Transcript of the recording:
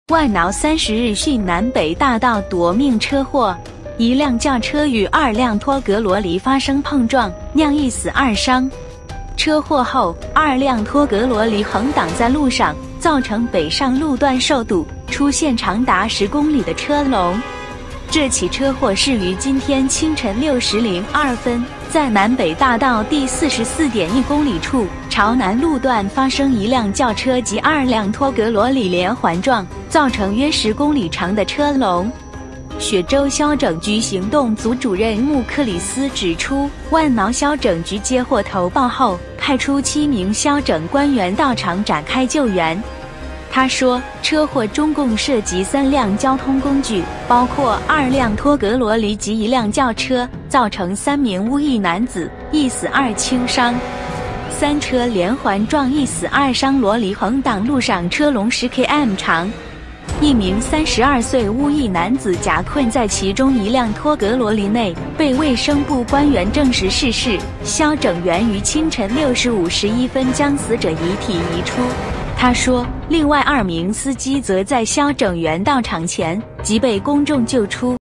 万挠30日讯南北大道夺命车祸，一辆轿车与2辆托格罗里发生碰撞，酿1死2伤。车祸后，2辆托格罗里横挡在路上，造成北上路段受堵，出现长达10公里的车龙。这起车祸是于今天清晨6时02分，在南北大道第44.1公里处朝南路段发生一辆轿车及2辆托格罗里连环撞，造成约10公里长的车龙。雪州消整局行动组主任穆克里斯指出，万挠消整局接获投报后，派出7名消整官员到场展开救援。他说，车祸中共涉及3辆交通工具，包括2辆托格罗里及1辆轿车，造成3名乌裔男子1死2轻伤。3车连环撞1死2伤，罗里横挡路上车龙10 km 长。一名32岁乌裔男子夹困在其中1辆托格罗里内，被卫生部官员证实逝世。消整员于清晨6时51分将死者遗体移出。他说，另外2名司机则在消整员到场前即被公众救出。